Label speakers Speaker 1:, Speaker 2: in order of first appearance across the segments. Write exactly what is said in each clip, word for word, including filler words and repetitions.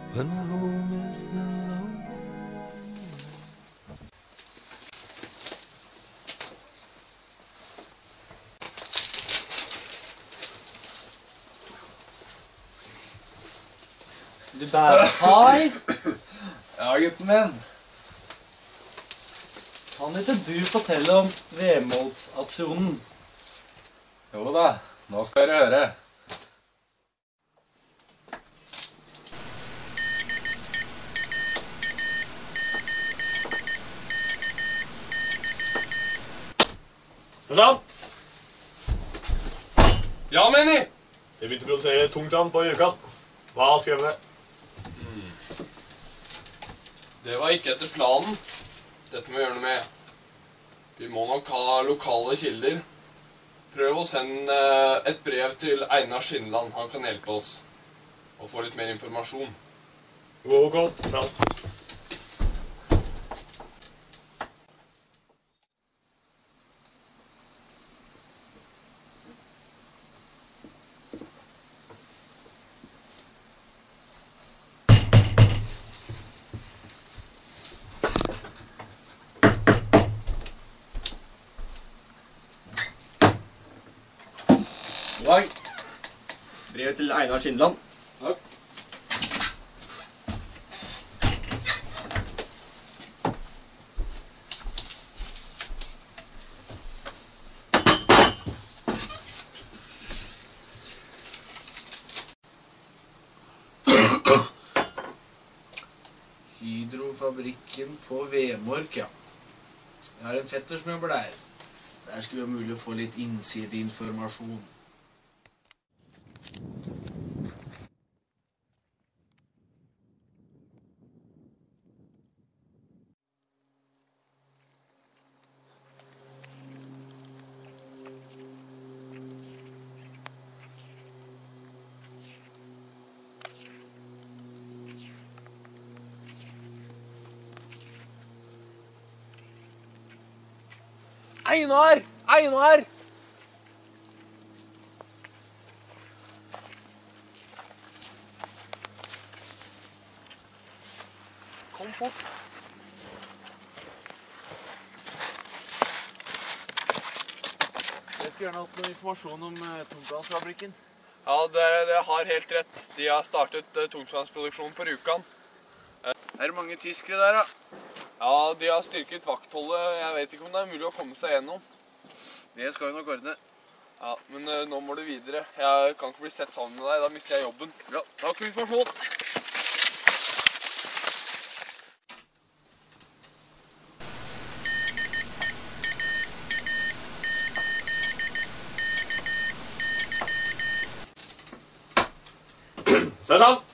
Speaker 1: when home is alone.
Speaker 2: Du bærer hai? Ja, gutten min. Kan ikke du fortelle om Vemodsaksjonen? Jo da, nå skal dere høre.
Speaker 3: Sant?
Speaker 4: Ja, Menny!
Speaker 3: Jeg begynte å produsere tungtvann på uka. Hva har skrevet det?
Speaker 4: Det var ikke etter planen. Dette må vi gjøre noe med. Vi må nok ha lokale kilder. Prøv å sende et brev til Einar Skinnland. Han kan hjelpe oss og få litt mer informasjon.
Speaker 3: God kost. Sant.
Speaker 5: God dag. Brev til Einar Skinnland.
Speaker 4: Takk.
Speaker 6: Hydrofabrikken på Vemork, ja. Jeg har en fetter som jobber der. Der skulle vi ha mulig å få litt innsideinformasjon.
Speaker 4: Einar! Einar! Kom fort.
Speaker 6: Jeg skulle gjerne hatt noe informasjon om uh, tungtvannsfabrikken.
Speaker 4: Ja, dere, dere har helt rett. De har startet uh, tungtvannsproduksjon på Rjukan.
Speaker 6: Uh, er det mange tyskere der, da?
Speaker 4: Ja, de har styrket vaktholdet. Jeg vet ikke om det er mulig å komme seg gjennom.
Speaker 6: Det skal vi nok ordne.
Speaker 4: Ja, men uh, nå må du videre. Jeg kan ikke bli sett sammen med deg, da mister jeg jobben.
Speaker 6: Ja, takk for informasjon.
Speaker 3: Sant?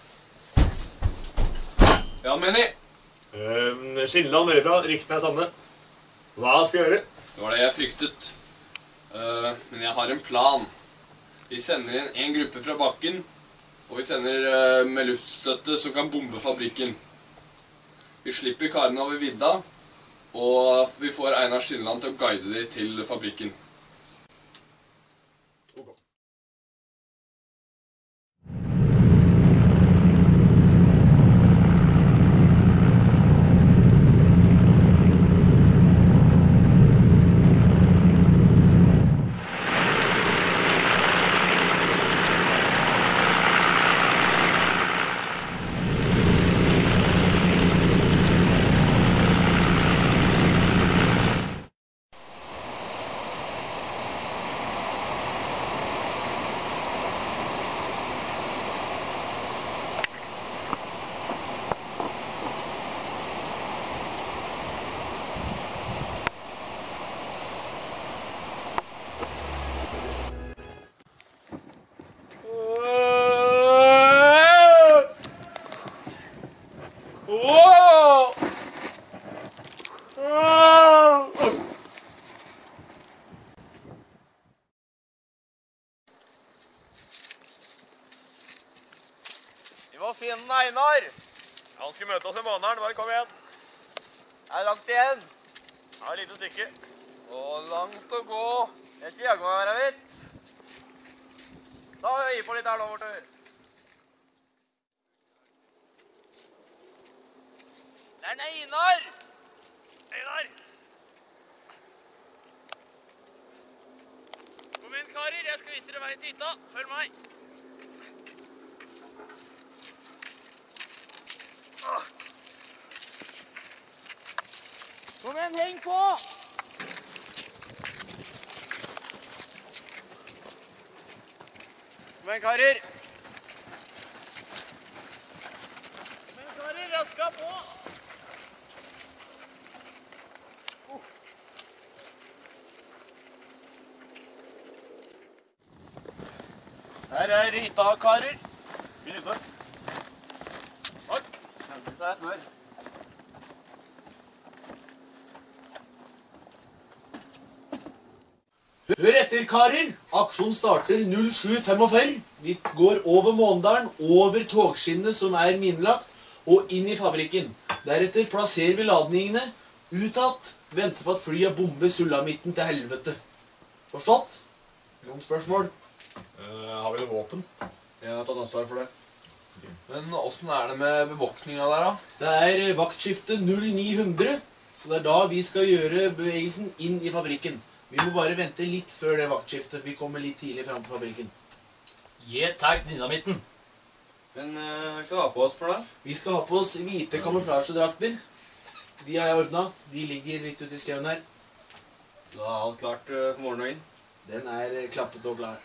Speaker 4: Ja, Menny.
Speaker 3: Uh, Skinnland derifra, ryktene er sanne. Hva skal jeg gjøre?
Speaker 4: Det var det jeg fryktet. Uh, men jeg har en plan. Vi sender inn en gruppe fra bakken, og vi sender uh, med luftstøtte som kan bombe fabrikken. Vi slipper karene over vidda, og vi får Einar Skinnland til å guide dem til fabrikken.
Speaker 6: Vi må finne Einar.
Speaker 3: Han skal møte oss i måneden, bare kom igjen.
Speaker 6: Det er langt igjen.
Speaker 3: Ja, et lite stykke.
Speaker 6: Og langt å gå. Det skal jeg gå her, visst. Da vil jeg gi på litt her nå, bortover. Det er Einar! Einar! Kom igjen, karer. Jeg skal vise dere veien til hytta. Følg meg. Kom igjen, heng på! Kom igjen, karer. Kom igjen, karer. Raska på! Her er hytta, karer. Vil hytte. Takk. Kjempe seg smør. Hør etter, karer. Aksjonen starter null sju femogfyrre. Vi går over Måndalen, over togskinnet som er minelagt, og inn i fabrikken. Deretter plasserer vi ladningene, utad, venter på at flyet bomber sulamitten til helvete. Forstått? Noen spørsmål?
Speaker 3: Uh, har vi noe våpen?
Speaker 6: Jeg har tatt ansvar for det.
Speaker 4: Men hvordan er det med bevåkninga der, da?
Speaker 6: Det er vaktskifte null ni hundre, så det er da vi skal gjøre bevegelsen inn i fabrikken. Vi må bare vente litt før det vaktskiftet. Vi kommer litt tidlig frem til fabrikken.
Speaker 2: Gi tak dynamitten.
Speaker 5: Men uh, hva skal vi ha på oss for det?
Speaker 6: Vi skal ha på oss hvite kamuflasjedrakter. De har jeg ordnet. De ligger litt ute i skauen her.
Speaker 5: Da er alt klart uh, for morgenen.
Speaker 6: Den er eh, klappet og klar.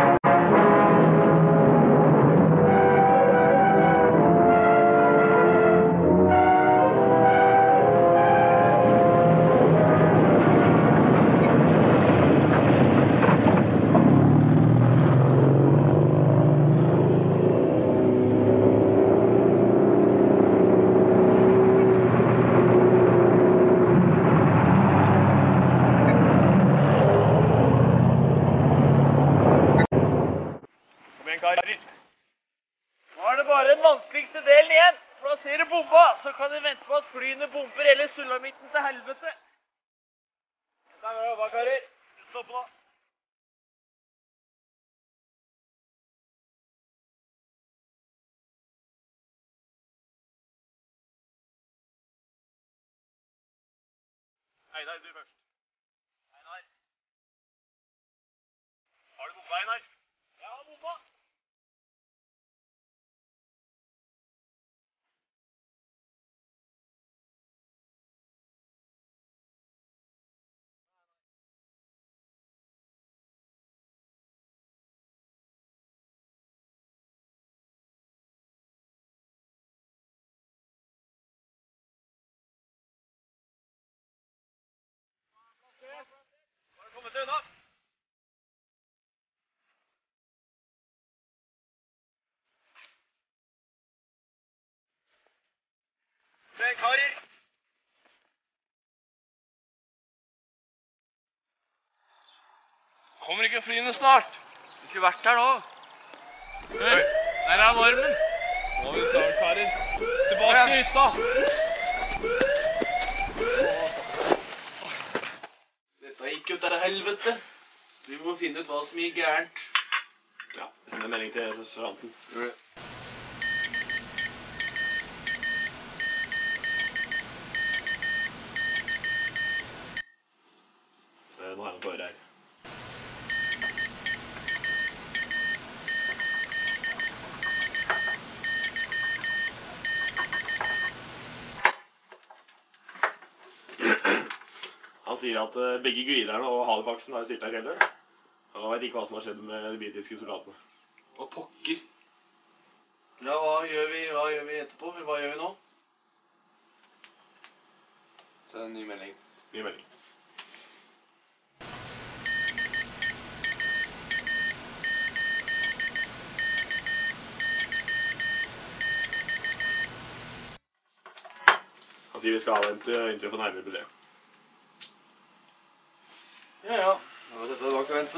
Speaker 6: Nå er det bare den vanskeligste delen igjen. Plassere bomba, så kan dere vente på at flyene bomber eller sulamitten til helvete. Dette er bra jobba, karer. Stopp nå. Einar, du først. Einar. Har du bomba, Einar? Jeg har bomba. Har du kommet til unna? Men karer! Kommer ikke flyene snart? Vi skulle vært her nå. Hør, der er alarmen.
Speaker 3: Nå må vi ta den, karer. Tilbake til hytta!
Speaker 6: Dette gikk jo til helvete. Vi må finne ut hva som gikk gærent.
Speaker 3: Ja, jeg sender en melding til restauranten.
Speaker 6: Gjør det.
Speaker 3: Nå har jeg noe på øret her. Han sier at uh, begge gliderne og halefaksen har stilt her kjelder. Han vet ikke hva som har skjedd med de britiske soldatene.
Speaker 6: Hva pokker? Ja, hva gjør vi, hva gjør vi etterpå? Eller hva gjør vi nå?
Speaker 4: Send en ny melding.
Speaker 3: Ny melding. Han sier vi skal avvente inntil for nærmere beskjed.
Speaker 6: Ja, ja. Nå må dette tilbake og vente.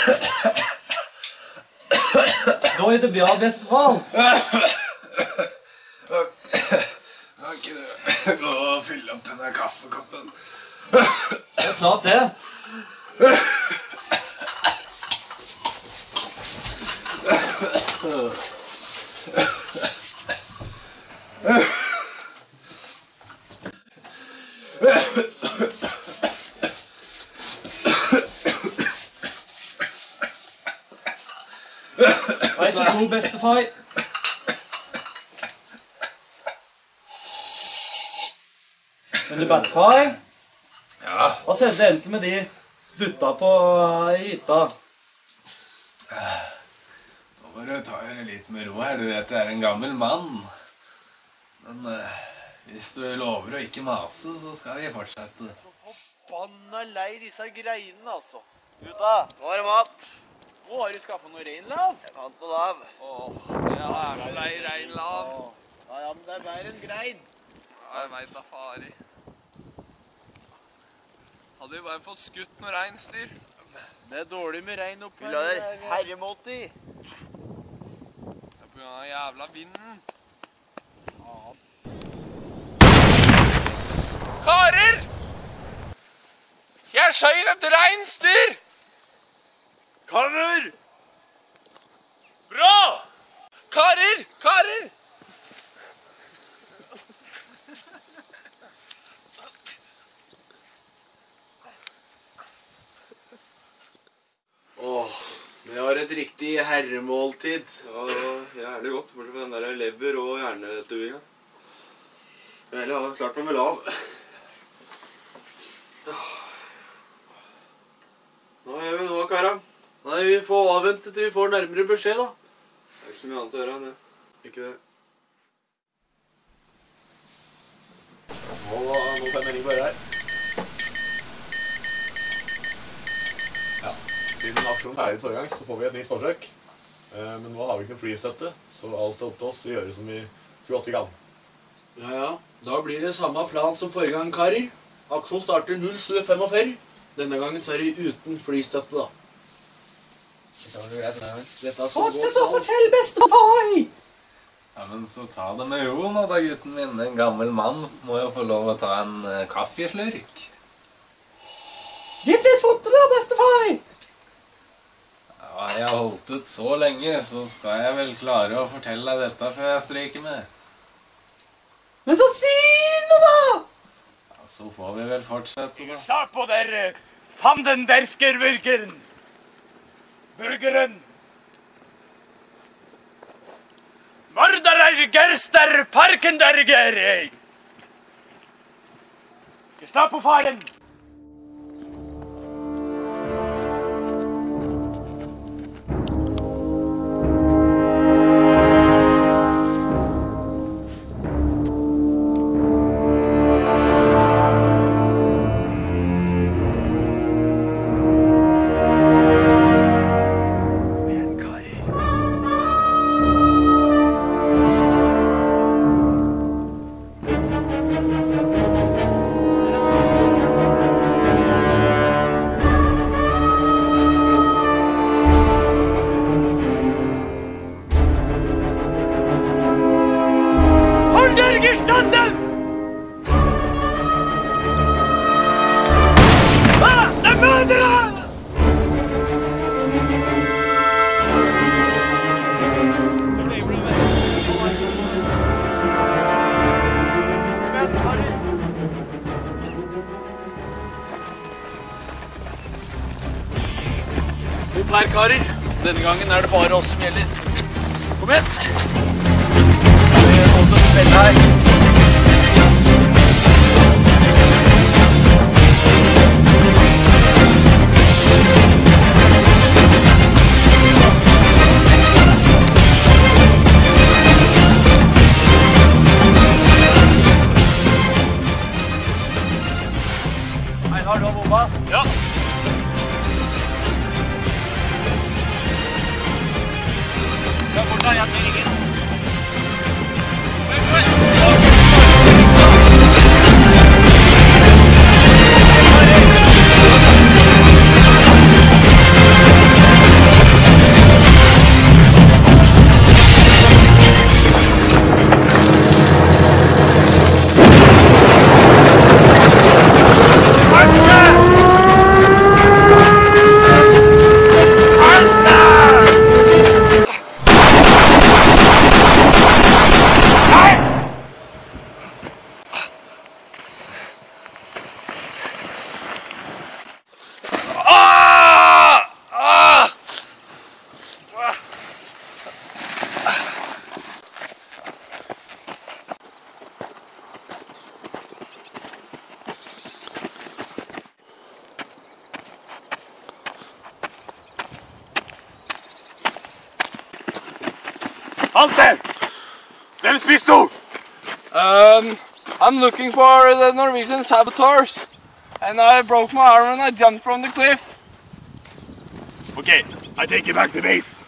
Speaker 2: Då är det bra, Westfall.
Speaker 7: Kan ikke du gå og fylle opp denne kaffekoppen?
Speaker 2: Det är klart det. Vær så god, bestefar. Men du, bestefar?
Speaker 7: Ja?
Speaker 2: Hva skjedde egentlig med de gutta på hytta?
Speaker 7: Nå må du ta det litt med ro her. Du vet jeg er en gammel mann. Men uh, hvis du lover å ikke mase, så skal vi fortsette.
Speaker 6: Forbanna lei disse greiene, altså. Gutta, nå er det mat. Nå har du skaffet noe reinlav. Jeg fant noe lav.
Speaker 4: Åh, jeg er så lei reinlav.
Speaker 6: Ja, ja, men det er bare en grein.
Speaker 4: Ja, jeg vet da fari. Hadde vi bare fått skutt noe reinsdyr.
Speaker 6: Det er dårlig med rein oppe.
Speaker 5: Vi la det herremåltid.
Speaker 4: Det er på grunn av jævla vinden. Karer! Jeg skjøt et reinsdyr!
Speaker 6: Karer!
Speaker 4: Bra! Karer! Karer!
Speaker 6: Åh, vi har et riktig herremåltid.
Speaker 5: Ja, gjerne godt, bortsett fra den der lever- og hjernestuinga. Jeg har klart meg med lav. Hva gjør vi nå, Kara?
Speaker 6: Nei, vi får avvente til vi får nærmere beskjed, da.
Speaker 5: Det er ikke så mye annet å gjøre enn det.
Speaker 6: Ikke det.
Speaker 3: Nå, nå får jeg melding bare her. Ja, siden aksjonen ferdig forrige gang, så får vi et nytt forsøk. Eh, men nå har vi ikke noe flystøtte, så alt er opp til oss å gjøre som vi så godt vi kan.
Speaker 6: Ja, ja. Da blir det samme plan som forrige gang, karer. Aksjon starter null sju femogfyrre. Denne gangen så er det uten flystøtte, da.
Speaker 7: Det var greit, det.
Speaker 6: Dette skal gå
Speaker 2: å fortelle, bestefar!
Speaker 7: Ja, men så ta det med ro nå da, gutten min. En gammel mann må jo få lov å ta en uh, kaffeslurk.
Speaker 2: Gitt litt foto da, bestefar!
Speaker 7: Ja, jeg har holdt ut så lenge, så skal jeg vel klare å fortelle deg dette før jeg stryker med.
Speaker 2: Men så si noe da!
Speaker 7: Ja, så får vi vel fortsette da.
Speaker 8: Snart på der fanden dersker burgeren. Burgeren. Mördarer gerster parken derger. Snart på faren.
Speaker 6: Opp her, karer. Denne gangen er det bare oss som gjelder. Kom igjen. Vi holder oss vel her.
Speaker 8: Einar, du har bomba? Ja. Ja, borte, jeg ser ingen. Kom igjen, kom igjen. Hansen! Hvem spiste du?
Speaker 4: Um, I'm looking for the Norwegian saboteurs. And I broke my arm and I jumped from the cliff.
Speaker 8: Okay, I take you back to base.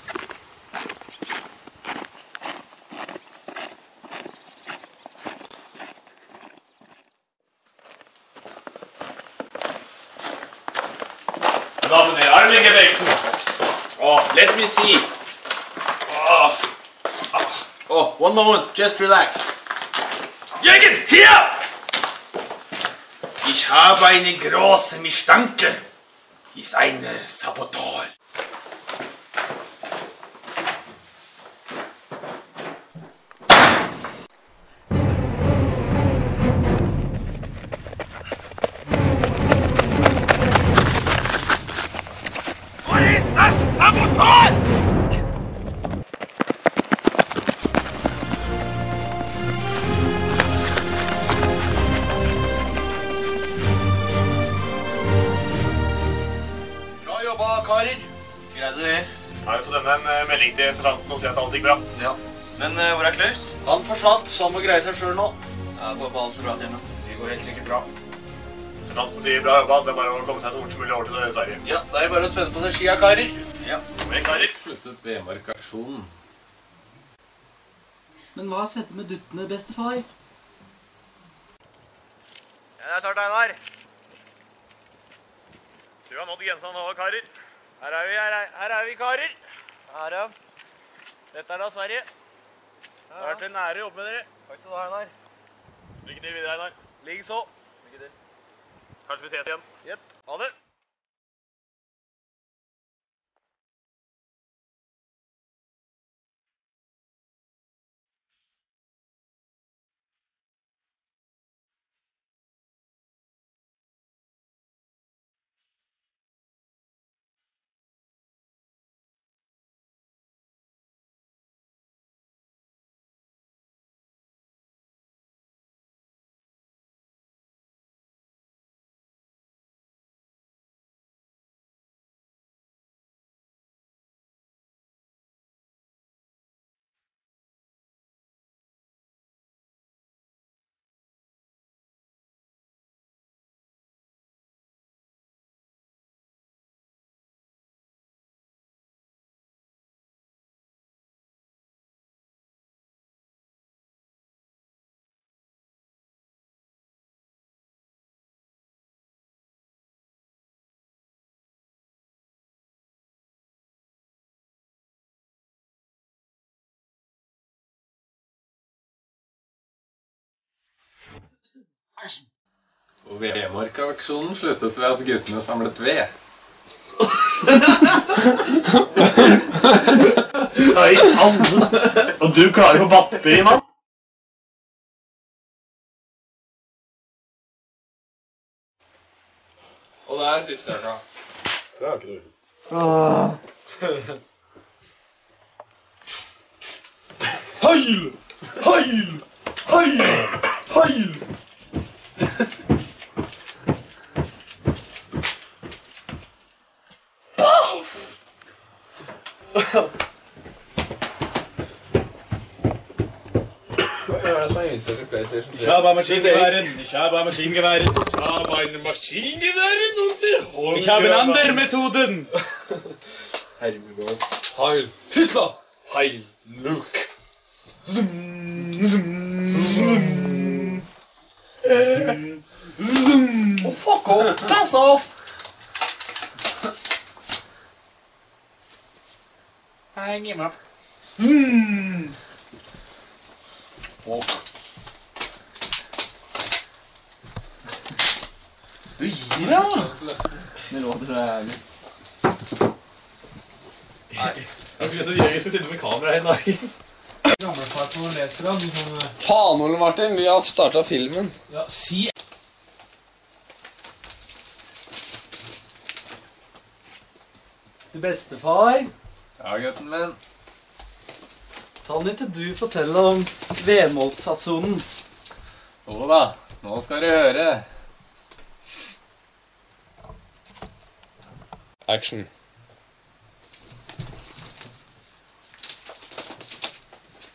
Speaker 8: Damen ned, armlengevekten.
Speaker 6: Oh, let me see. Oh. Oh, one moment, just relax.
Speaker 8: Jürgen, hier!
Speaker 6: Ich habe eine große Mistanke. Ist ein Saboteur.
Speaker 8: What is das Saboteur?
Speaker 6: Bra jobba, karer. Greide det.
Speaker 3: Nei, vi får sende en eh, melding til sergeanten og si at alt gikk bra.
Speaker 6: Ja.
Speaker 5: Men eh, hvor er Klaus?
Speaker 6: Han forsvant, så han må greie seg selv nå.
Speaker 5: Ja, går på alt så bra til hjemme.
Speaker 6: Det går helt sikkert bra.
Speaker 3: Sergeanten sier bra jobba, det er bare å komme seg så fort som mulig over til Sverige.
Speaker 6: Ja, da er det bare å spenne på seg skia, karer.
Speaker 5: Ja.
Speaker 3: Vi er klarer.
Speaker 7: Sluttet Vemork-aksjonen.
Speaker 9: Men hva skjedde med duttene, bestefar?
Speaker 8: Ja, det er snart, Einar. Så vi har nådd grensa nå, karer. Her er vi, her er, her er vi, karer. Her, ja. Dette er da Sverige. Det har vært en ære å jobbe med dere. Takk skal du ha, Einar. Lykke til videre, Einar. Ligg så. Lykke til. Kanskje vi ses igjen. Jep. Ha det.
Speaker 7: Og Vemork-aksjonen sluttet ved at guttene samlet ved.
Speaker 8: Nei, alle. Og du klarer på batteri, mann.
Speaker 4: Og det er siste øka.
Speaker 3: Det er ikke dårlig.
Speaker 8: Heil! Heil! Heil! Heil!
Speaker 7: PlayStation
Speaker 8: Ich habe Maschinengewehren. Ich habe Maschinengewehren.
Speaker 3: Ich habe eine Maschinengewehren und der
Speaker 8: Ich habe andere Methoden.
Speaker 7: Herregud.
Speaker 3: Heil Hitler! Heil Luke!
Speaker 8: Oh, fuck off. Pass off.
Speaker 9: Hang him up.
Speaker 6: Du gir deg, da.
Speaker 9: Det låter så ærlig.
Speaker 3: Jeg skulle jeg skal sitte med kamera her i dag.
Speaker 6: Gammelfar på leser han. Sånn,
Speaker 4: Faen, Ole Martin, vi har startet filmen.
Speaker 6: ja, si.
Speaker 9: Bestefar,
Speaker 7: Ja, gutten min.
Speaker 9: kan ikke du fortelle om Vemoltsaksjonen?
Speaker 7: Jo da, nå skal du høre.
Speaker 4: Action.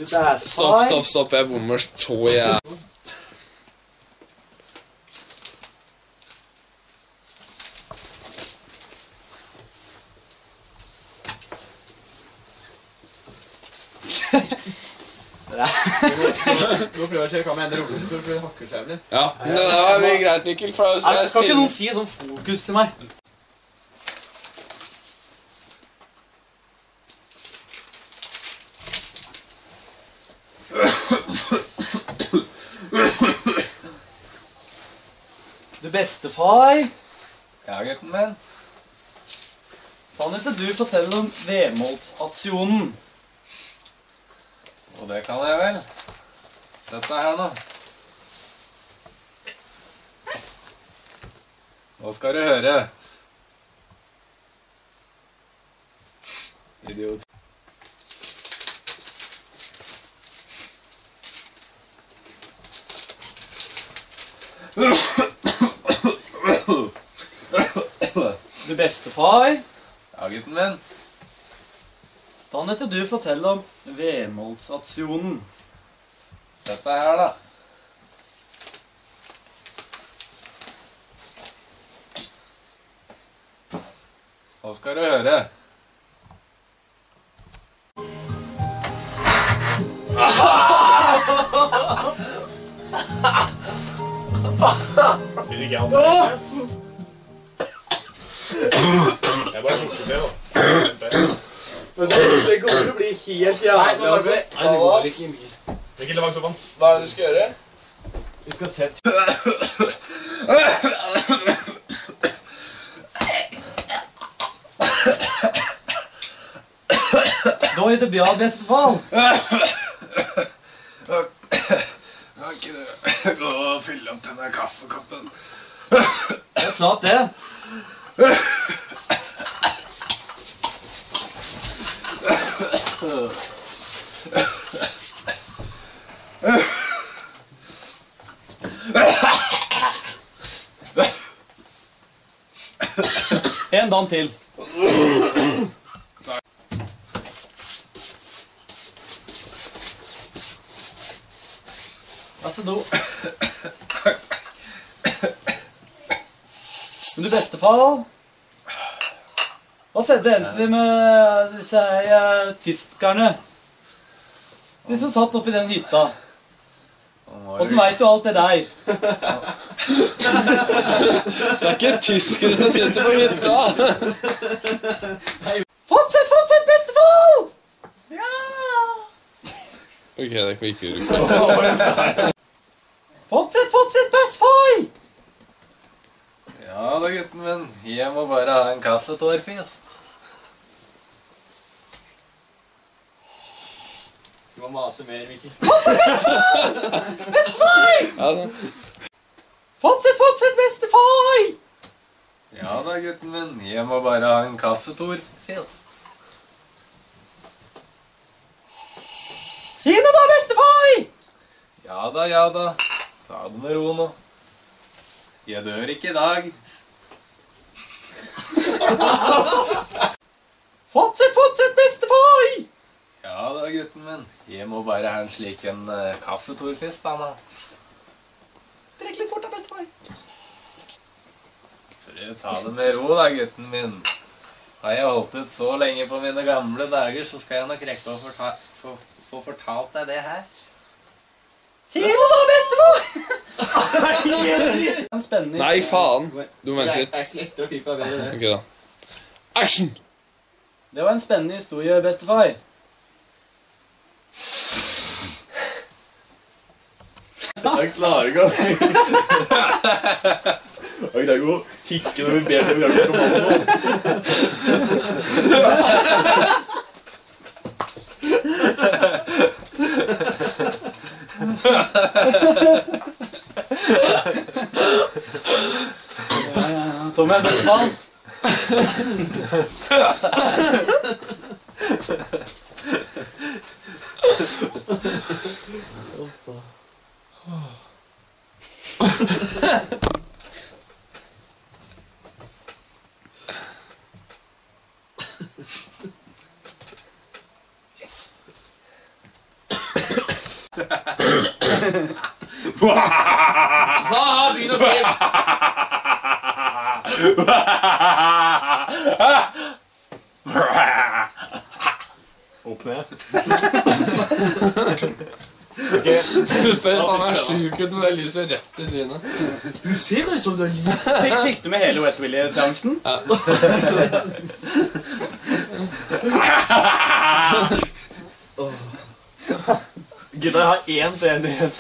Speaker 9: Du bestefar.
Speaker 4: Stopp, stopp, stopp. Jeg bommer så jeg...
Speaker 6: Du må prøve å kjøre kamera enda roligere, for det hakker seg jævlig.
Speaker 4: Ja, men det der blir greit, Mikkel, for jeg
Speaker 9: Nei,
Speaker 4: skal
Speaker 9: skal ikke
Speaker 4: spille...
Speaker 9: noen si sånn fokus til meg? Du bestefar.
Speaker 7: Ja, gutten min.
Speaker 9: Kan ikke du fortelle om vemolsaksjonen?
Speaker 7: Og det kan jeg vel. Sett deg her nå. Nå skal du høre. Idiot.
Speaker 9: Du bestefar.
Speaker 7: Ja, gutten min.
Speaker 9: Kan ikke du fortelle om vemolsaksjonen?
Speaker 7: Sett deg her, da. Nå skal du høre.
Speaker 3: Vil ikke jeg ha Jeg bare lukter det, da.
Speaker 6: Men det, det kommer til å bli helt jævlig, altså. Nei, det går ikke i mye.
Speaker 3: Mikkel, det var sofaen.
Speaker 4: Hva er det du skal gjøre?
Speaker 6: Vi skal se.
Speaker 9: Da er det bra, bestefar.
Speaker 7: Kan ikke du gå og fylle opp denne kaffekoppen?
Speaker 9: Det er klart det. En dag til. Altså, do. Men du bestefar, hva skjedde egentlig med disse her tyskerne? De som satt oppi den hytta. Hvordan vet du alt det der?
Speaker 4: Det er ikke tyskere som sitter på hytta.
Speaker 9: Fortsett, fortsett, bestefar! Ja!
Speaker 4: Ok, det kan vi ikke gjøre.
Speaker 9: Fortsett, fortsett, bestefar!
Speaker 7: Ja da, gutten min. Jeg må bare ha en kaffetårfest.
Speaker 6: Du må mase mer, Mikkel.
Speaker 9: Bestefar!
Speaker 4: Ja, da.
Speaker 9: Fortsett, fortsett, bestefar!
Speaker 7: Ja da, gutten min. Jeg må bare ha en kaffetårfest.
Speaker 9: Si noe da, bestefar!
Speaker 7: Ja da, ja da. Ta det med ro nå. Jeg dør ikke i dag.
Speaker 9: Fortsett, fortsett, bestefar!
Speaker 7: Ja da, gutten min. Jeg må bare ha en slik en uh, kaffetårfest, da nå.
Speaker 9: Drikk litt fort da, bestefar.
Speaker 7: For å ta det med ro da, gutten min. Har jeg holdt ut så lenge på mine gamle dager, så skal jeg nok rekke å forta få, få fortalt deg det her.
Speaker 9: Si noe da, bestefar! En spennende...
Speaker 4: Nei, faen. Du må vente
Speaker 6: Det
Speaker 4: litt.
Speaker 6: er ikke lettere å klippe av bedre det.
Speaker 4: Ok, da. Action!
Speaker 9: Det var en spennende historie, bestefar.
Speaker 3: Jeg klarer ikke å... Jeg greier ikke å kikke når vi ber til vi gjør det på mannen nå.
Speaker 9: Tommy er bestefar.
Speaker 6: Ha-ha, begynn å fri.
Speaker 3: Opp ned.
Speaker 4: Ok. Du ser han er syk ut med det lyset rett i trynet.
Speaker 6: Du ser ut som du er litt.
Speaker 9: Fikk, fikk du med hele Wet Willy-seansen?
Speaker 4: Ja.
Speaker 8: Gidda, jeg har én scene igjen.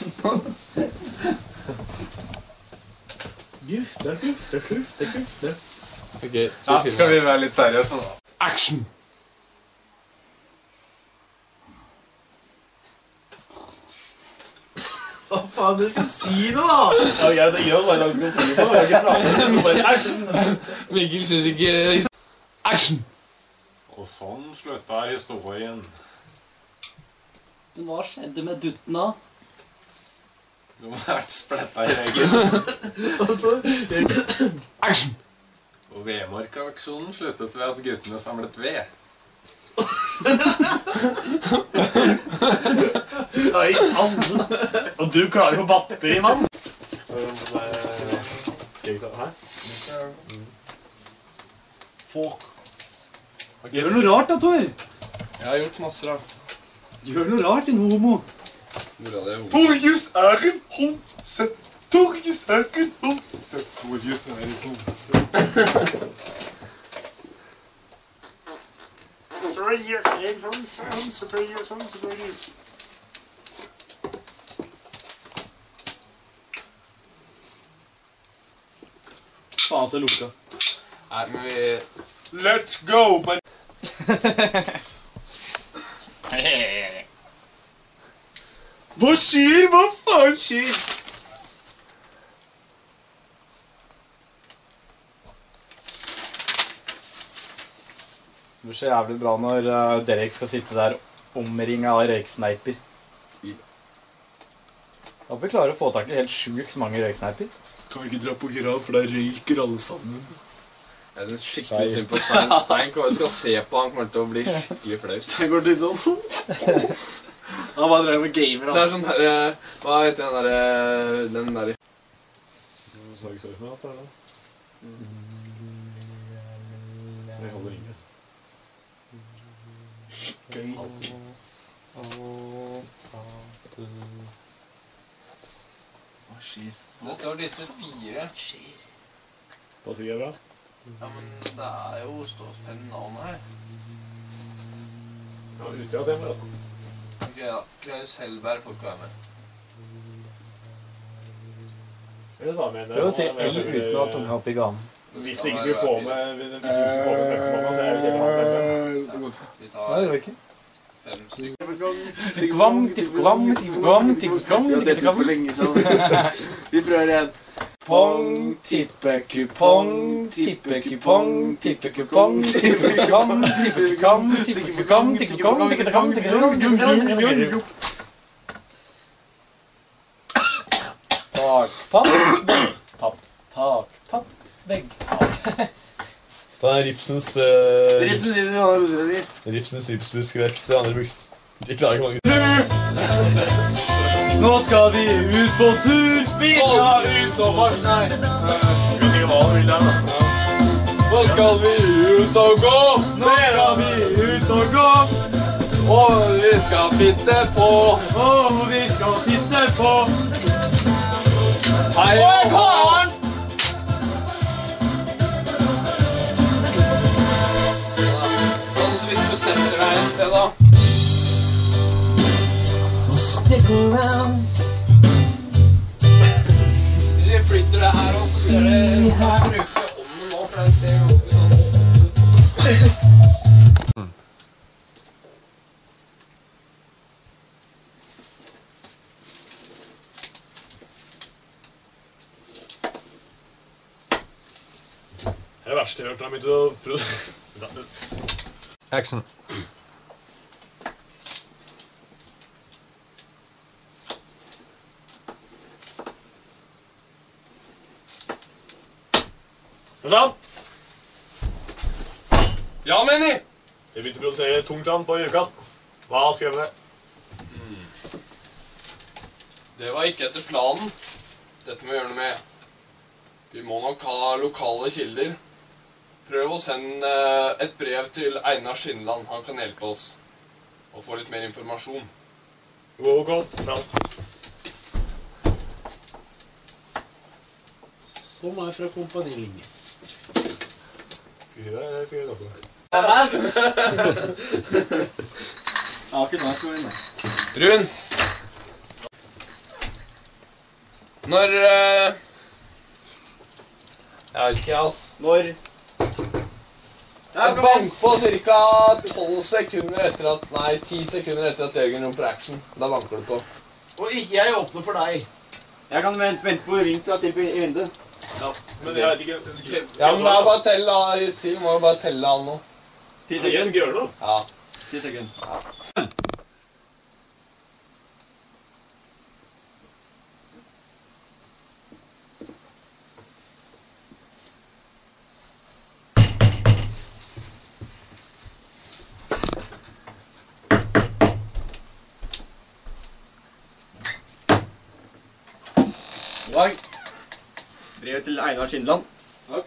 Speaker 6: Guff, det er guff, det er guff, det er guff, det.
Speaker 4: Ok, så
Speaker 2: Ja, skal vi være litt seriøse da?
Speaker 4: Action!
Speaker 6: Hva faen, du skal si noe da?
Speaker 8: Ja, jeg vet ikke hva jeg skal si på. Jeg er ikke bra. Bare action.
Speaker 4: Mikkel synes ikke... Action!
Speaker 3: Og sånn slutta historien.
Speaker 9: Hva skjedde med dutten da?
Speaker 3: Du må ha vært spletta i veggen.
Speaker 4: Action!
Speaker 3: Og vedmarkaksjonen sluttet ved at guttene samlet ved.
Speaker 8: Nei, alle. Og du klarer på batteri, mann.
Speaker 3: Hæ?
Speaker 8: Fuck.
Speaker 9: Gjør noe rart da, Tor.
Speaker 4: Jeg har gjort masse rart.
Speaker 9: Gjør noe rart, din homo.
Speaker 4: Hvor er det hodet?
Speaker 3: Torjus er en homse. Torjus er en homse. Torjus er en homse.
Speaker 8: Torjus er en homse, homse, Torjus, homse, Torjus. Faen, så lukka.
Speaker 4: Nei, men vi...
Speaker 3: Let's go, but...
Speaker 8: Hva skjer? Hva faen skjer?
Speaker 9: Det blir så jævlig bra når uh, Derek skal sitte der omringet av røyksneiper. Da får vi klare å få tak i helt sjukt mange røyksneiper.
Speaker 8: Kan vi ikke dra på grav, for da ryker alle sammen.
Speaker 4: Jeg synes skikkelig synd på Stein. Stein kommer- skal se på, han kommer til å bli skikkelig flau.
Speaker 8: Det går litt sånn. Han bare drev med gamer,
Speaker 4: Det
Speaker 8: da.
Speaker 4: er sånn der... Hva heter den der... Den der...
Speaker 3: Sorgsøkene, at det er det. Jeg holder ingen.
Speaker 8: Gøy. Hva skjer?
Speaker 4: Det står disse fire.
Speaker 3: Hva sier jeg bra?
Speaker 4: Ja, men det er jo stått fem navn her.
Speaker 3: Ja, ute av dem, da.
Speaker 4: Ok, da. Klaus Hellberg får ikke være med.
Speaker 3: Eller ta med en...
Speaker 9: Prøv å si L uten å ha tunga opp i ganen.
Speaker 3: Hvis ikke skulle få med... Hvis ikke skulle få med femten, så er det kjent å ha femten.
Speaker 4: Vi
Speaker 9: Nei,
Speaker 4: tar
Speaker 9: det var ikke.
Speaker 4: fem stykker.
Speaker 9: Tippekvam, tippekvam, tippekvam, tippekvam, tippekvam.
Speaker 6: lenge siden. Vi prøver igjen.
Speaker 9: Pong, tippekupong, tippekupong, tippekupong, tippekupong, tippekupong, tippekupong, tippekupong, tippekupong, tippekupong. Takpapp, veggpapp, takpapp, veggpapp.
Speaker 3: Ta en Ripsens... Uh,
Speaker 6: Ripsens, Ripsens,
Speaker 3: Ripsens ripsbuskvekst til andre buks. De klarer ikke mange...
Speaker 9: Nå skal vi ut på tur, vi skal ut og bort, nei.
Speaker 4: Nå skal vi ut og gå.
Speaker 9: Nå skal vi ut og gå,
Speaker 4: Og vi skal fitte på.
Speaker 9: og vi skal titte på.
Speaker 4: Hei og hå. Sånn, så hvis du setter deg et sted da.
Speaker 1: Stick around.
Speaker 4: Hvis vi flytter det her opp, så ser det... Du kan bruke ommen nå, for den ser ganske sånn...
Speaker 3: Det er det verste jeg har hørt når jeg begynte å...
Speaker 10: Action.
Speaker 3: Sånn!
Speaker 4: Ja, Menny!
Speaker 3: Jeg begynte å produsere tungtrann på uka. Hva skrev det?
Speaker 4: Det var ikke etter planen. Dette må vi gjøre noe med. Vi må nok ha lokale kilder. Prøv å sende et brev til Einar Skinnland. Han kan hjelpe oss og få litt mer informasjon.
Speaker 3: God kost. Bra.
Speaker 6: Som er fra kompanilinje.
Speaker 3: Skal vi si det, eller skal vi snakke om det?
Speaker 9: Det er best! Ja, ikke noe jeg skal vinne.
Speaker 4: Run! Når... Uh, jeg vet ikke, ass.
Speaker 9: Når...
Speaker 4: Jeg bank på cirka tolv sekunder etter at... Nei, ti sekunder etter at Jørgen romper action. Da banker du på.
Speaker 6: Og ikke jeg åpner for deg.
Speaker 9: Jeg kan vente, vente på ring til jeg sitter i vinduet.
Speaker 3: Ja, men jeg vet ikke... ikke
Speaker 4: Ja, men da bare telle, da. Sil må jo bare telle han nå.
Speaker 9: Ti
Speaker 3: Jeg skal
Speaker 9: sekunder.
Speaker 3: ikke gjøre noe.
Speaker 4: Ja.
Speaker 9: Ti sekunder.
Speaker 8: God dag. Brevet til Einar Skinnland.
Speaker 9: Takk.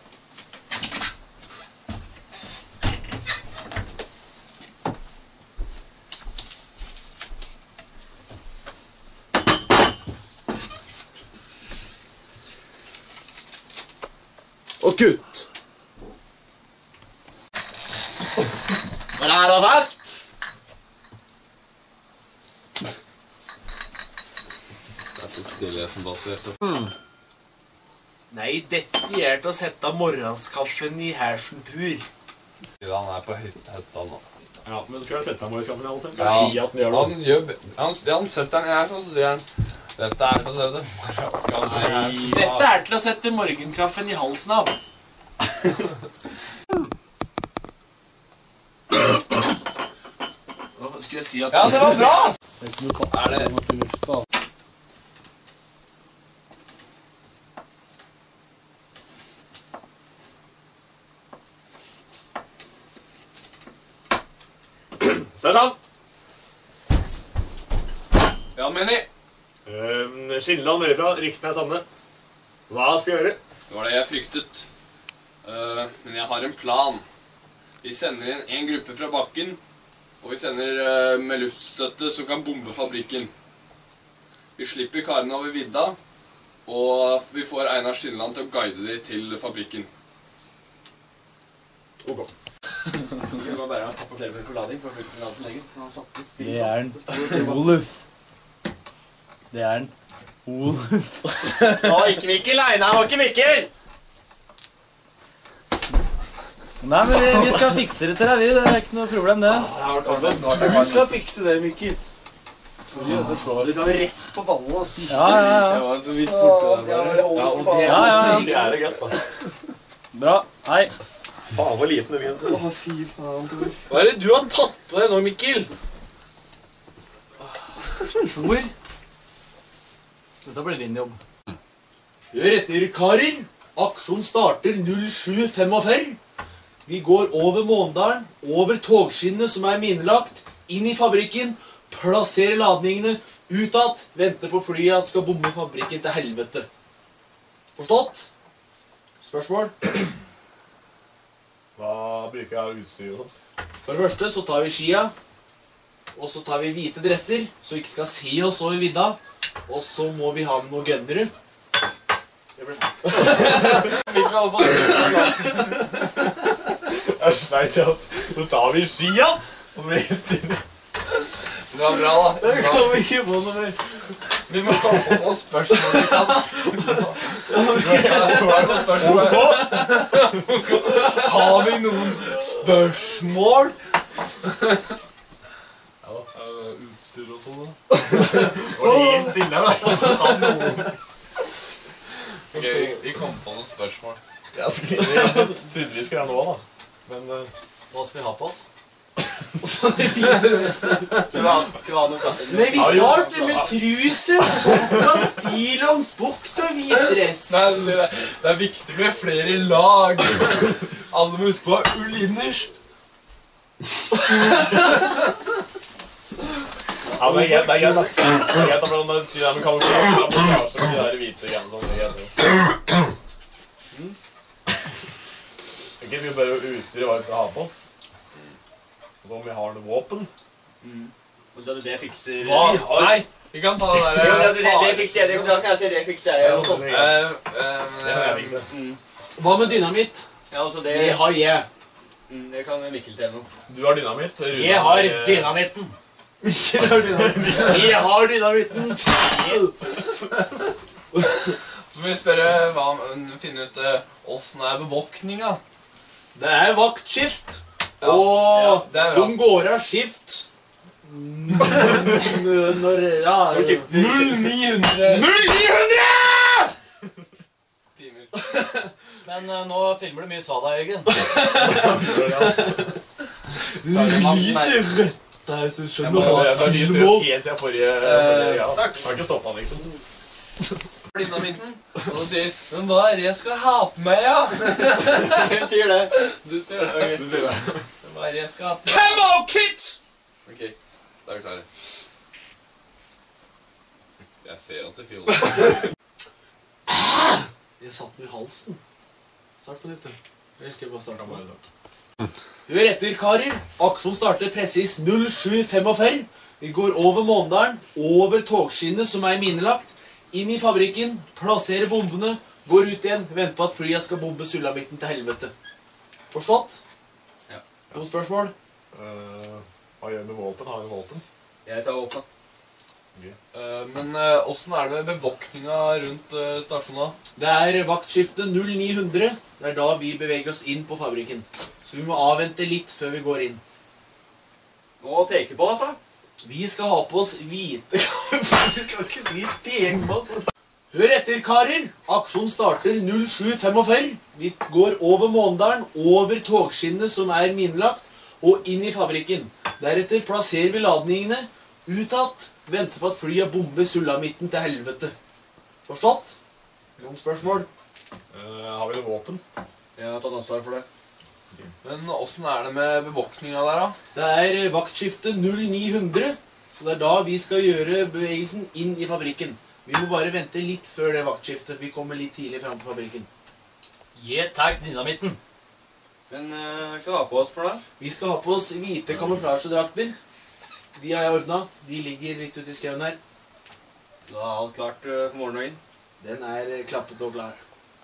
Speaker 6: Og kutt. Men er det fast?
Speaker 4: Stillheten basert.
Speaker 6: Hmm. Nei, dette er til å sette morgenskaffen i hersenpur.
Speaker 4: Han er på hytta nå.
Speaker 3: Ja, men du skal sette deg med i skaffen, Alsen.
Speaker 4: Ja,
Speaker 3: Si at den gjør noe.
Speaker 4: han, gjør, han, han setter den her sånn, så sier han dette er til å sette morgenskaffen.
Speaker 6: Dette er til å sette morgenkaffen i halsen av. Hva skulle jeg si at...
Speaker 4: Ja, det var bra!
Speaker 9: Det er ikke noe katt.
Speaker 4: Er det...
Speaker 9: Det må til lufta.
Speaker 3: Sergeant!
Speaker 4: Ja, Menny.
Speaker 3: Uh, Skinnland melder fra, ryktene er sanne. Hva skal jeg gjøre?
Speaker 4: Det var det jeg fryktet. Uh, men jeg har en plan. Vi sender inn en gruppe fra bakken, og vi sender uh, med luftstøtte som kan bombe fabrikken. Vi slipper karene over vidda, og vi får Einar Skinnland til å guide dem til fabrikken.
Speaker 3: Ok.
Speaker 8: Vi må bare rapportere med forlading for å fylle forladen legen. Han satt i spill.
Speaker 9: Det er en Oluf. Det er en Oluf.
Speaker 6: Det var ikke Mikkel, nei, det var ikke Mikkel!
Speaker 9: Nei, men vi, vi skal fikse det til deg, vi. Det er ikke noe problem, det.
Speaker 6: Du skal fikse det, Mikkel. Det slår liksom rett på ballen, ass.
Speaker 9: Ja, ja, ja.
Speaker 4: Det var så vidt borte der bare.
Speaker 6: Ja, og det
Speaker 9: Ja, ja, ja.
Speaker 3: Det er det greit, da.
Speaker 9: Bra. Hei.
Speaker 3: Faen, hvor liten den grensen.
Speaker 8: Å, fy faen.
Speaker 6: Hva er det du har tatt på deg nå, Mikkel? Hvor?
Speaker 9: Dette blir din jobb.
Speaker 6: Hør etter, karer. Aksjon starter null sju femogfyrre. Vi går over Måndalen, over togskinnet som er minelagt, inn i fabrikken, plasserer ladningene, utad, venter på flyet at skal bomme fabrikken til helvete. Forstått? Spørsmål?
Speaker 3: Hva bruker jeg av utstyr og sånt?
Speaker 6: For det første så tar vi skia, og så tar vi hvite dresser, så vi ikke skal se oss over vidda, og så må vi ha med noen gønnere. Det ble...
Speaker 4: Mikkel holder på å spørre.
Speaker 3: Jeg sleit i at nå tar vi skia, og blir helt stille.
Speaker 4: Det var bra, da.
Speaker 6: Det kan vi ikke få noe mer.
Speaker 4: Vi må komme på noen spørsmål vi kan. Hva er spørsmål?
Speaker 3: Har vi noen spørsmål?
Speaker 4: Ja, utstyr og sånn, da.
Speaker 3: Og det er helt stille, da. Så ta noen.
Speaker 4: Ok, vi kom på noen spørsmål.
Speaker 3: Jeg trodde vi skulle ha noe, da. Men uh,
Speaker 6: Hva skal vi ha på oss?
Speaker 8: Nei,
Speaker 6: vi starter med truse, sokka, stillongs, buks og hvit dress.
Speaker 4: Nei, du sier det. Det er viktig med flere lag. Alle må huske på ull innerst.
Speaker 3: Ja, men det er greit, det er greit, da. Det er greit, da, for når du sier det med kamuflasje, kamuflasje med de der hvite greiene sånn, det er greit. Mm. Ikke skal vi bare utstyre hva vi skal ha på oss. Og så om vi har noe våpen.
Speaker 5: Mm. Og så er det det fikser...
Speaker 4: Hva? Nei, vi kan ta det der...
Speaker 5: Ja, det, det, det fikser jeg, det kan jeg si, det fikser jeg.
Speaker 3: Ja, det
Speaker 4: Det
Speaker 3: kan jeg fikse.
Speaker 6: Hva med dynamitt?
Speaker 5: Ja, altså det...
Speaker 6: Det har jeg.
Speaker 5: Mm, det kan Mikkel til noe.
Speaker 3: Du har dynamitt. Rune
Speaker 6: Jeg har dynamitten. Mikkel har dynamitten. Jeg har dynamitten.
Speaker 4: Så må vi spørre hva, finne ut hvordan er bevåkninga.
Speaker 6: Det er vaktskift.
Speaker 4: Ja,
Speaker 6: Og
Speaker 4: ja, det er bra.
Speaker 6: de går av skift. Når, ja...
Speaker 4: null ni hundre
Speaker 6: null ni hundre!
Speaker 4: timer.
Speaker 9: Men uh, nå filmer du mye Sada, Jørgen.
Speaker 6: Lyser rødt der, så
Speaker 3: Jeg
Speaker 6: skjønner
Speaker 3: må,
Speaker 6: du
Speaker 3: det er lyst
Speaker 6: hva.
Speaker 3: helt siden forrige... forrige ja.
Speaker 4: takk.
Speaker 3: Jeg har ikke stoppet han, liksom.
Speaker 4: Dynamitten. Og du sier, men hva er det jeg skal ha på meg, ja?
Speaker 5: Jeg sier det.
Speaker 4: Du sier det.
Speaker 3: Du sier det.
Speaker 4: Hva er det jeg skal ha på meg?
Speaker 6: Camo kit!
Speaker 4: Ok, da er vi klare. Jeg ser at det fyller.
Speaker 6: Jeg satt den i halsen. Start på nytt. Eller skal jeg bare starte på nytt? Hør etter, karer. Aksjon starter presis null sju femogfyrre. Vi går over Måndalen, over togskinnet som er minelagt, inn i fabrikken, plasserer bombene, går ut igjen, venter på at flya skal bombe sulamitten til helvete. Forstått?
Speaker 5: Ja.
Speaker 6: Noen spørsmål?
Speaker 3: Uh, hva gjør vi med våpen? Har vi våpen?
Speaker 5: Jeg tar åpna.
Speaker 4: Uh, men uh, hvordan er det med bevåkninga rundt uh, stasjonen?
Speaker 6: Det er vaktskifte null ni hundre. Det er da vi beveger oss inn på fabrikken. Så vi må avvente litt før vi går inn.
Speaker 5: Nå teker på, altså.
Speaker 6: Vi skal ha på oss hvite... Du skal ikke si tema. Hør etter, karer. Aksjon starter null sju femogfyrre. Vi går over Måndalen, over togskinnet som er minelagt, og inn i fabrikken. Deretter plasserer vi ladningene, utad, venter på at flya bomber sulamitten til helvete. Forstått? Noen spørsmål?
Speaker 3: Uh, har vi noe våpen?
Speaker 5: Jeg har tatt ansvar for det.
Speaker 4: Men hvordan er det med bevåkninga der, da?
Speaker 6: Det er vaktskifte null ni hundre, så det er da vi skal gjøre bevegelsen inn i fabrikken. Vi må bare vente litt før det vaktskiftet. Vi kommer litt tidlig frem til fabrikken.
Speaker 9: Jeg tar dynamitten.
Speaker 5: Men uh, hva skal vi ha på oss for det?
Speaker 6: Vi skal ha på oss hvite kamuflasjedrakter. De har jeg ordnet. De ligger litt ute i skauen her.
Speaker 5: Da er alt klart uh, for morgenen.
Speaker 6: Den er eh, klappet og klar.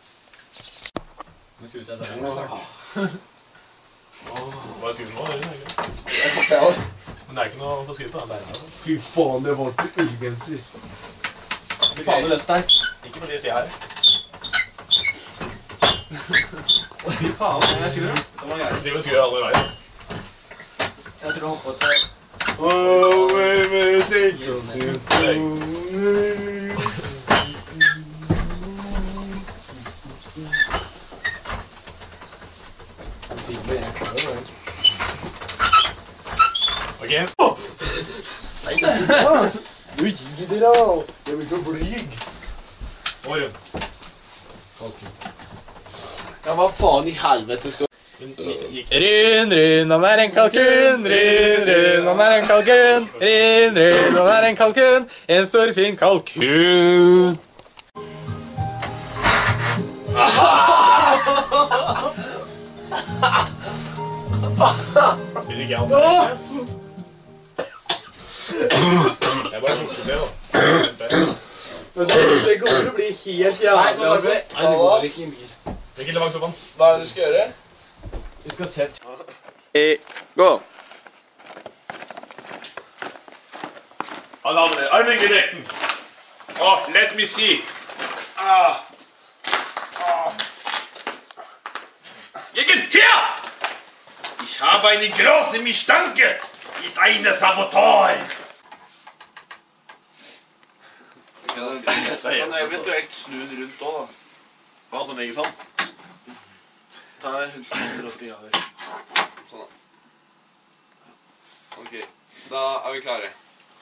Speaker 5: Vi skal ut etter den.
Speaker 3: Hva skriver du nå? Det er ikke.
Speaker 5: Det er kaffe, ja.
Speaker 3: Men det er ikke noe å få skrive på. Det er det.
Speaker 6: Fy faen, det var til ullgenser.
Speaker 3: Fy faen, det løste deg. Ikke på de siden her.
Speaker 5: Fy faen, jeg skrur. Det var gjerne.
Speaker 3: Simen skrur alle i veien.
Speaker 5: Jeg tror han hoppet til...
Speaker 3: Oh, baby, take you. Ok.
Speaker 6: Du gir deg da. Jeg vil ikke blyg.
Speaker 3: Og rundt.
Speaker 6: Ja, hva faen i helvete skal...
Speaker 7: Ryn, ryn, han er en kalkun. Ryn, ryn, han er en kalkun. Ryn, ryn, han er en kalkun. En stor, fin kalkun.
Speaker 3: Vil ikke jeg ha det? Jeg bare lukter det, da.
Speaker 6: Men det kommer til å bli helt jævlig.
Speaker 4: Nei,
Speaker 6: altså. Nei, det går ikke i bil.
Speaker 3: Mikkel, det var ikke sånn.
Speaker 4: Hva er det du skal gjøre?
Speaker 6: Vi skal se.
Speaker 5: Gå!
Speaker 3: Alle andre, armen i direkten. Oh, let me see. Ah. Ah.
Speaker 10: Gegen hier! Ich habe eine große Mistanke. Ist eine Saboteur.
Speaker 6: Kan jeg eventuelt snu den rundt også, da?
Speaker 3: Hva, sånn ligger sånn?
Speaker 6: Ta hundreåtti grader.
Speaker 4: Sånn da. Ok, da er vi klare.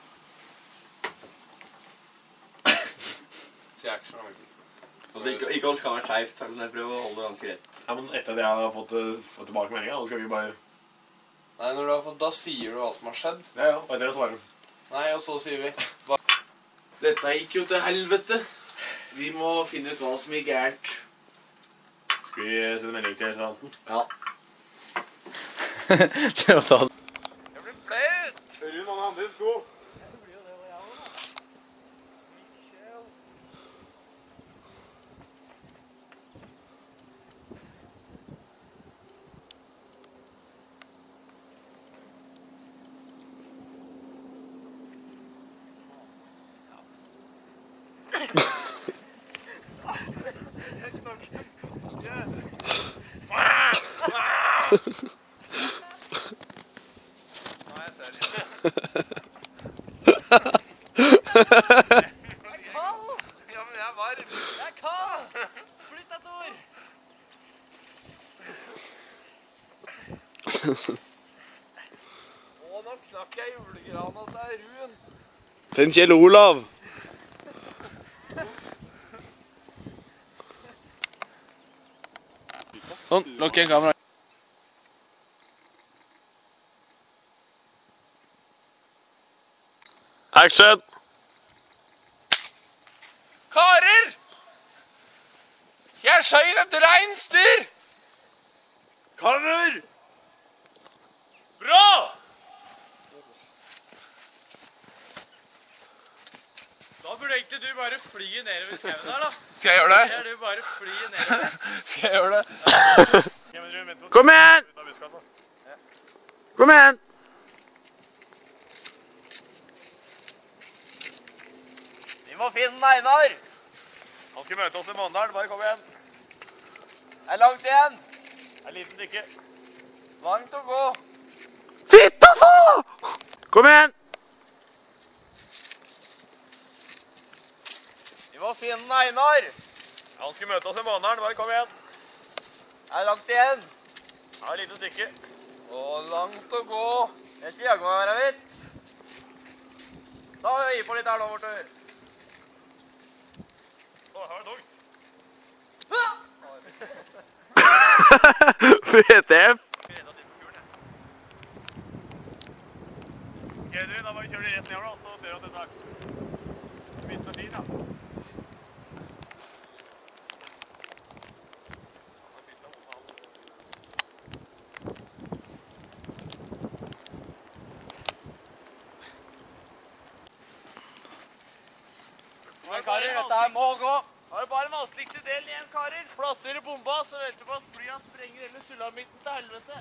Speaker 4: Si action, da, Mikkel.
Speaker 5: Altså, ikke, ikke alt kan være skjevt, så er det sånn jeg prøver å holde det ganske rett.
Speaker 3: Ja, men etter at jeg har fått, uh, fått tilbake meldingen, da skal vi bare...
Speaker 4: Nei, når du har fått, da sier du hva som har skjedd.
Speaker 3: Ja, ja, og etter det svarer du.
Speaker 6: Nei, og så sier vi dette gikk jo til helvete. Vi må finne ut hva som gikk gærent.
Speaker 3: Skal vi sende melding til restauranten?
Speaker 6: Ja.
Speaker 7: Det var tatt.
Speaker 8: Jeg blir blaut!
Speaker 3: Rune, han har andre sko.
Speaker 8: Det blir jo det, og jeg også, da. Michel. Nei, jeg tør ikke. Jeg er kald! Ja, men jeg er varm. Jeg er kald! Flytt deg, Tor! Å, nå knakk jeg julegrana til Ruen.
Speaker 5: Til Kjell Olav.
Speaker 6: Sånn, lukker jeg kamera.
Speaker 5: Action!
Speaker 8: Karer! Jeg skjøt et reinsdyr!
Speaker 3: Karer!
Speaker 8: Bra! Da burde egentlig du bare fly nedover skauen her, da.
Speaker 6: Skal jeg gjøre det?
Speaker 8: Ja, du bare fly nedover.
Speaker 6: Skal jeg gjøre det?
Speaker 5: Kom igjen! Kom igjen!
Speaker 8: Vi må finne Einar.
Speaker 3: Han skal møte oss i Måndalen. Bare kom igjen.
Speaker 8: Det er langt igjen.
Speaker 3: Det er et lite stykke.
Speaker 8: Langt å gå.
Speaker 5: Fitta få! Kom igjen!
Speaker 8: Vi må finne Einar.
Speaker 3: Han skal møte oss i Måndalen. Bare kom igjen.
Speaker 8: Det er langt igjen.
Speaker 3: Det er et lite stykke.
Speaker 8: Og langt å gå. Jeg skal jage meg her, visst. Da vil jeg gi på litt her nå, bortover.
Speaker 3: Å, her er det dog.
Speaker 5: V T F.
Speaker 3: Ok, du, da bare kjører de rett nedover, da, så ser du at dette er viser tid, da.
Speaker 8: Men karer, dette her må gå. Har du bare den vanskeligste delen igjen, karer? Plasserer bomba, så venter på at flya sprenger hele sulamitten til helvete.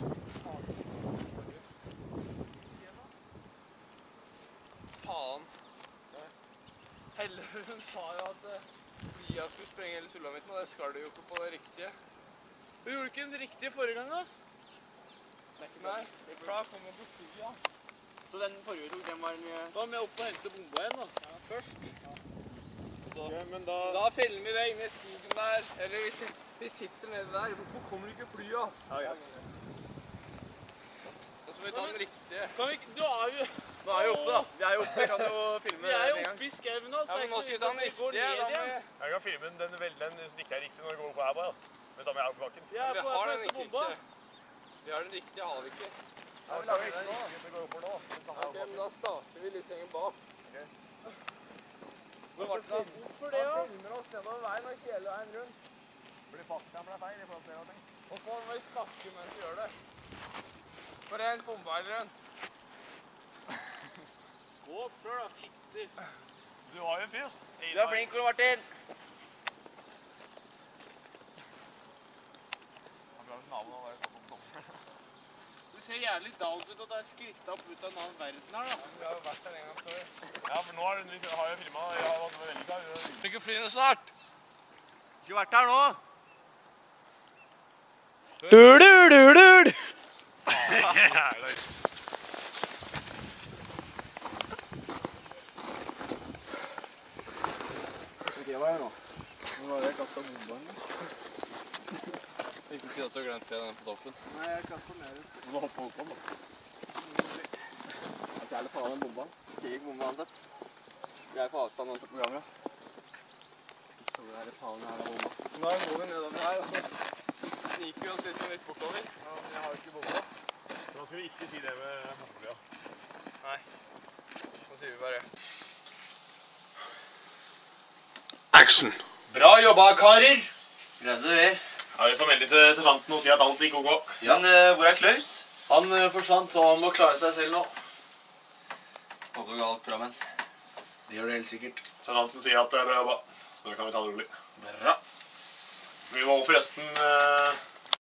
Speaker 8: Faen. Hellehun sa jo at flya skulle sprenge hele sulamitten, og det skal det jo ikke på det riktige. Du gjorde ikke den riktige forrige gang, da? Nei, det er klart, kom på flya. Så den forrige tok, den var mye... Da må jeg opp og hente bomba igjen, da. Ja, først.
Speaker 3: Ja, men da...
Speaker 8: Da feller vi deg inn i skogen der, eller vi, vi sitter nede der. Hvorfor kommer ikke flya?
Speaker 3: Ja, ja.
Speaker 8: Og så må vi ta den riktige.
Speaker 3: Kan vi ikke... Du er jo...
Speaker 8: Nå er vi oppe, da. Vi er jo oppe, jeg kan jo filme
Speaker 3: Vi er jo
Speaker 8: en gang.
Speaker 3: oppe i skauen alt.
Speaker 8: Ja, men nå skal vi ta den riktige. Da må vi...
Speaker 3: Jeg kan filme den, den, vel- den som ikke er riktig når vi går opp her bare, da. Men da må jeg opp på bakken.
Speaker 8: Ja, vi har den riktige. Vi har den riktige, har vi ikke? Ja, vi lager ikke nå.
Speaker 3: Det går opp for nå.
Speaker 8: Ok, men da starter vi litt lenger bak. Hvor var det da? Hvorfor det, da? Han filmer oss nedover veien og ikke hele veien rundt.
Speaker 3: Fordi fakta ble feil i forhold til det jeg tenkte.
Speaker 8: Hvorfor må vi snakke mens vi gjør det? For en bombeileren. Gå opp selv da, fitter.
Speaker 3: Du har jo en fys.
Speaker 8: Du er flink, Ole Martin.
Speaker 3: Han ble naboen og var på toppen.
Speaker 8: Det ser jævlig downs ut at det er skrittet opp ut av en annen verden her, da.
Speaker 3: Vi har jo vært der en gang før. Ja, for nå har du- har jeg filmet, og jeg har vært veldig klar.
Speaker 8: Skal ikke flyene snart? Skulle vært her nå.
Speaker 7: Dur, dur, dur, dur.
Speaker 6: Det var jeg nå. Nå har jeg kastet bomba.
Speaker 8: Ikke si at du har glemt det den på toppen.
Speaker 6: Nei, jeg kastet den ned. Du må hoppe opp om, da. Jeg skal heller faen den bomba. Skal ikke bomba ansett. Vi er på avstand ansett på kamera. Så det er det faen her av bomba.
Speaker 8: Nå går vi nedover her, og så sniker vi oss liksom litt bortover.
Speaker 3: Ja, men jeg har jo ikke bomba. Så da skal vi ikke si det med bomba.
Speaker 8: Nei. Nå Så sier vi bare.
Speaker 4: Action.
Speaker 6: Bra jobba, karer.
Speaker 8: Greide det.
Speaker 3: Ja, vi får melde til sergeanten og si at alt gikk ok.
Speaker 8: Jan, eh, hvor er Klaus?
Speaker 6: Han eh, forsvant, og han må klare seg selv nå.
Speaker 8: Håper det går alt bra, men.
Speaker 6: Det gjør det helt sikkert.
Speaker 3: Sergeanten sier at det er bra jobba, så da kan vi ta det rolig.
Speaker 6: Bra.
Speaker 3: Vi må forresten... eh,